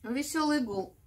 Веселый гул.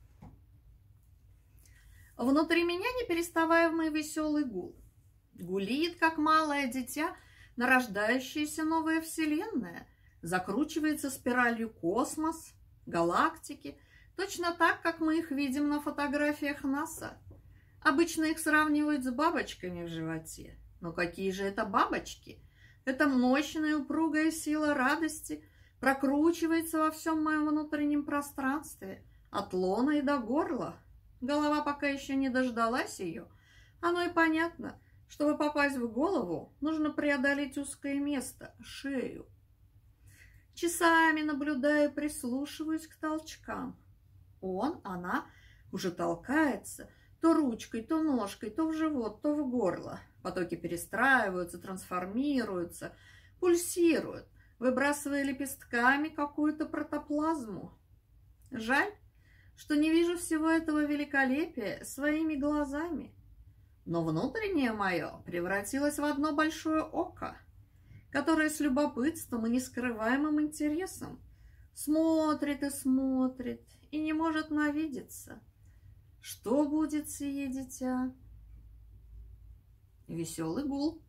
Внутри меня, не переставая, мой веселый гул. Гулит, как малое дитя, нарождающаяся новая вселенная. Закручивается спиралью космос, галактики, точно так, как мы их видим на фотографиях НАСА. Обычно их сравнивают с бабочками в животе. Но какие же это бабочки? Это мощная упругая сила радости прокручивается во всем моем внутреннем пространстве, от лона и до горла. Голова пока еще не дождалась ее. Оно и понятно. Чтобы попасть в голову, нужно преодолеть узкое место – шею. Часами наблюдаю и прислушиваюсь к толчкам. Она уже толкается то ручкой, то ножкой, то в живот, то в горло. Потоки перестраиваются, трансформируются, пульсируют, выбрасывая лепестками какую-то протоплазму. Жаль, что не вижу всего этого великолепия своими глазами. Но внутреннее мое превратилось в одно большое око, которое с любопытством и нескрываемым интересом смотрит и смотрит и не может навидеться. Что будет сие дитя? Веселый гул.